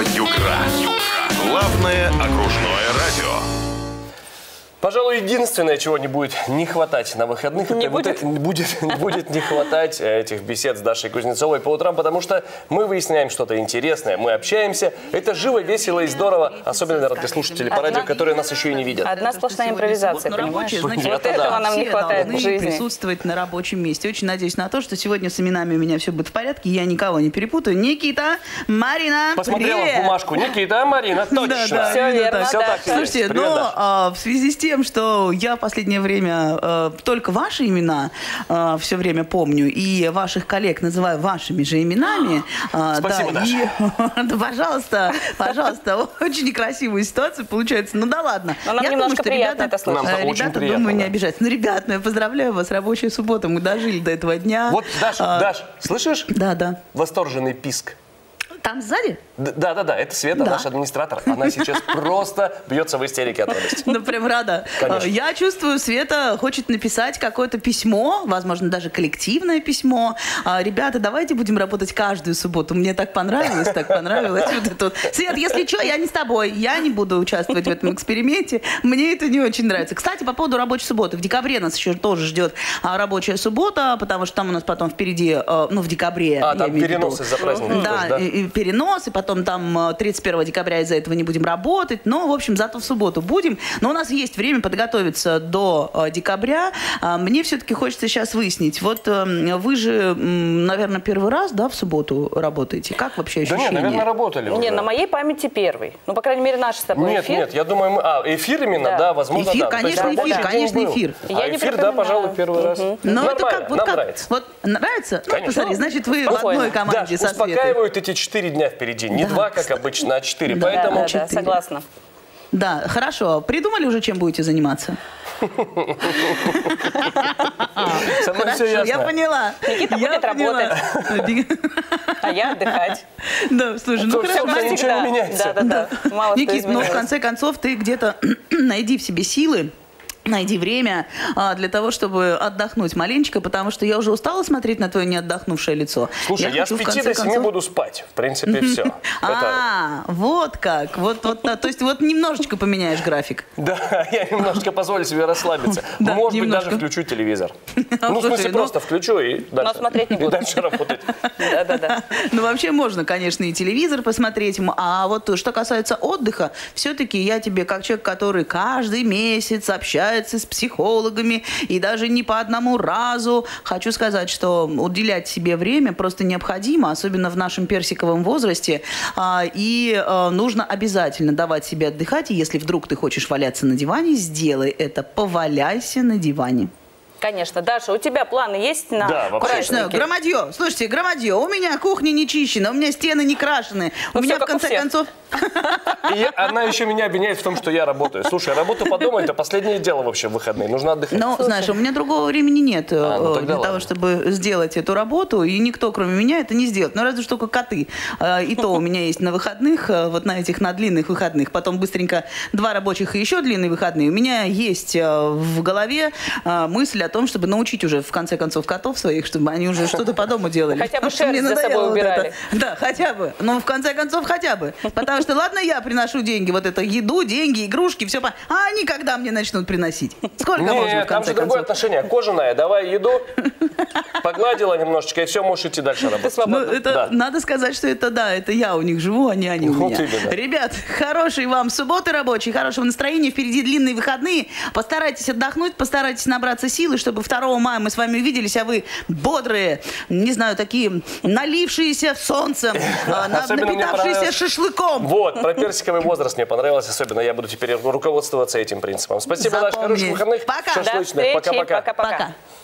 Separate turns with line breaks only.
Югра. Главное окружное радио.
Пожалуй, единственное, чего не будет не хватать на выходных, это будет не хватать этих бесед с Дашей Кузнецовой по утрам, потому что мы выясняем что-то интересное, мы общаемся. Это живо, весело и здорово, особенно, наверное, для слушателей по радио, которые нас еще и не видят.
Одна сплошная импровизация, понимаешь?
Вот
этого нам не хватает в жизни.
Присутствовать на рабочем месте. Очень надеюсь на то, что сегодня с именами у меня все будет в порядке, я никого не перепутаю. Никита, Марина,
посмотрела в бумажку. Никита, Марина, точно.
Все верно,
Все так.
Слушайте, но в связи с тем, что я в последнее время только ваши имена все время помню, и ваших коллег называю вашими же именами.
Спасибо,
да,
Даша.
Пожалуйста, очень некрасивую ситуацию получается. Ну да ладно.
Но нам немножко приятно это слышать.
Ребята, думаю, не обижаются. Ну, ребят, я поздравляю вас, рабочая суббота, мы дожили до этого дня.
Вот, Даш, слышишь?
Да.
Восторженный писк.
Там сзади?
Да, это Света, наш администратор. Она сейчас просто бьется в истерике от радости.
Ну, прям рада.
Конечно.
Я чувствую, Света хочет написать какое-то письмо, возможно, даже коллективное письмо. Ребята, давайте будем работать каждую субботу. Мне так понравилось. Вот это вот. Свет, если что, я не с тобой. Я не буду участвовать в этом эксперименте. Мне это не очень нравится. Кстати, по поводу рабочей субботы. В декабре нас еще тоже ждет рабочая суббота, потому что там у нас потом впереди, в декабре.
Там перенос из-за праздников.
Да, и перенос, и потом там 31 декабря из-за этого не будем работать. Но, в общем, зато в субботу будем. Но у нас есть время подготовиться до декабря. Мне все-таки хочется сейчас выяснить. Вот вы же, наверное, первый раз, да, в субботу работаете? Как вообще ощущения?
Да нет, наверное, работали уже.
Не, на моей памяти первый. Ну, по крайней мере, наш с тобой эфир.
Нет, я думаю, эфир именно, да, возможно,
эфир,
да.
конечно, эфир.
Я не
эфир, да, пожалуй, первый раз.
Но это как,
нам нравится.
Вот нравится? Ну,
Конечно.
посмотри, значит, вы в одной команде со Светой.
Успокаивают эти 4 дня впереди. Не 2, как обычно, а 4. Поэтому...
Да, согласна.
Да, хорошо. Придумали уже, чем будете заниматься?
Со мной все ясно.
Я поняла.
Никита будет работать, а я отдыхать.
Да, слушай, ну хорошо.
Ничего не меняется.
Да. Мало что
Никит, ну в
изменилось.
конце концов ты где-то найди в себе силы, найди время для того, чтобы отдохнуть маленечко, потому что я уже устала смотреть на твое неотдохнувшее лицо.
Слушай, я с 5 до 7 буду спать. В принципе, все.
Вот как. То есть вот немножечко поменяешь график.
Да, я немножко позволю себе расслабиться.
Да,
Может быть,
немножко.
даже включу телевизор. Ну, в смысле, просто включу и
Но смотреть не буду.
дальше работать.
Да.
Ну, вообще можно, конечно, и телевизор посмотреть. А вот что касается отдыха, все-таки я тебе, как человек, который каждый месяц общается с психологами, и даже не по одному разу, хочу сказать, что уделять себе время просто необходимо, особенно в нашем персиковом возрасте. И нужно обязательно давать себе отдыхать. И если вдруг ты хочешь валяться на диване, сделай это. Поваляйся на диване.
Конечно. Даша, у тебя планы есть на
Конечно, громадье. Слушайте, громадье. У меня кухня не чищена, у меня стены не крашены. У меня, в конце концов...
И она еще меня обвиняет в том, что я работаю. Слушай, работа по дому – это последнее дело вообще в выходные. Нужно отдыхать.
Ну, знаешь, у меня другого времени нет для того,
ладно.
чтобы сделать эту работу. И никто, кроме меня, это не сделает. Ну, разве что только коты. И то у меня есть на выходных, вот на этих, на длинных выходных. Потом быстренько 2 рабочих и еще длинные выходные. У меня есть в голове мысль о том, чтобы научить уже, в конце концов, котов своих, чтобы они уже что-то по дому делали.
Хотя бы шерсть за собой убирали.
Да, хотя бы. Но в конце концов, хотя бы. Потому что, ладно, я приношу деньги, вот это еду, деньги, игрушки, все. А они когда мне начнут приносить? Сколько можно, в
Нет, там
конце
же другое
концов?
отношение. Кожаная, давай еду, погладила немножечко, и все, можешь идти дальше работать.
Ну, это надо сказать, что это я у них живу, а не они у
Вот
меня.
именно.
Ребят, хорошей вам субботы рабочей, хорошего настроения, впереди длинные выходные. Постарайтесь отдохнуть, постарайтесь набраться силы, чтобы 2 мая мы с вами увиделись, а вы бодрые, не знаю, такие налившиеся солнцем,
Особенно мне
напитавшиеся
понравилось.
шашлыком.
Вот, про персиковый возраст мне понравилось особенно. Я буду теперь руководствоваться этим принципом. Спасибо, Даша, хороших выходных.
Пока.
До
Шашлычных.
встречи.
Пока-пока.
Пока-пока.
Пока.